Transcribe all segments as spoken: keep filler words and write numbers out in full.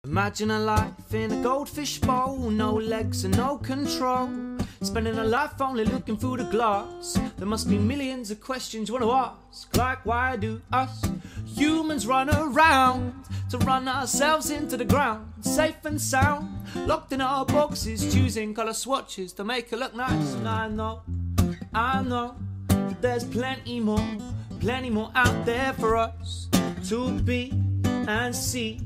Imagine a life in a goldfish bowl, no legs and no control. Spending a life only looking through the glass. There must be millions of questions you want to ask, like why do us humans run around to run ourselves into the ground, safe and sound, locked in our boxes, choosing colour swatches to make it look nice. And I know, I know that there's plenty more, plenty more out there for us to be and see.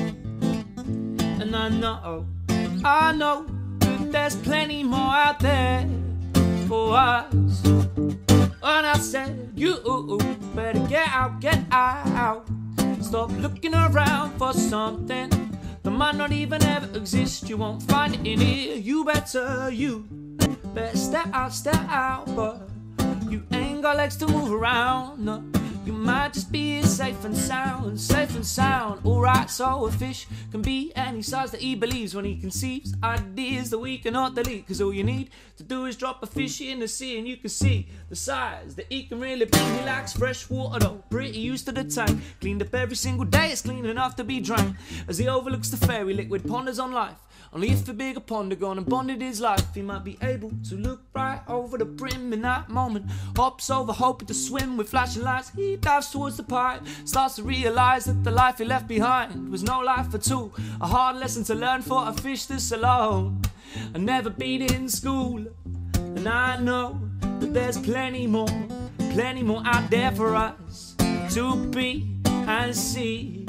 And I know, I know that there's plenty more out there for us. And I said, you better get out, get out. Stop looking around for something that might not even ever exist. You won't find it in here. You better, you better step out, step out. But you ain't got legs to move around, no. You might just be safe and sound, safe and sound. Alright, so a fish can be any size that he believes when he conceives ideas that we cannot delete. Cause all you need to do is drop a fish in the sea and you can see the size that he can really be. He likes fresh water though, pretty used to the tank. Cleaned up every single day, it's clean enough to be drank. As he overlooks the fairy liquid ponders on life. Only if a bigger ponder gone and bonded his life, he might be able to look right over the brim in that moment. Hops over hoping to swim with flashing lights. He dives towards the pipe, starts to realise that the life he left behind was no life at all. A hard lesson to learn for a fish this alone, and never been in school. And I know that there's plenty more, plenty more out there for us to be and see.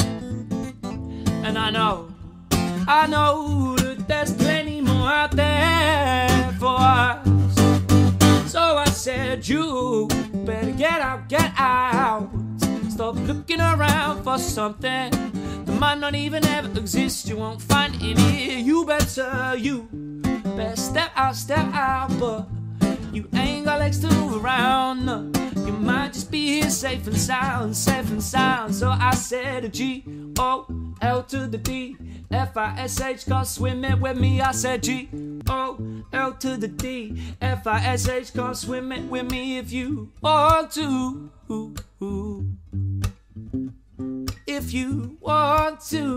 And I know, I know that there's plenty more out there for us. So I said, you better get out, get out. Stop looking around for something that might not even ever exist. You won't find it in here. You better, you better step out, step out. But you ain't got legs to move around, no. You might just be here safe and sound, safe and sound. So I said a G O L to the D F I S H, come swim it with me. I said G O L to the D F I S H, come swim it with me if you want to. If you want to.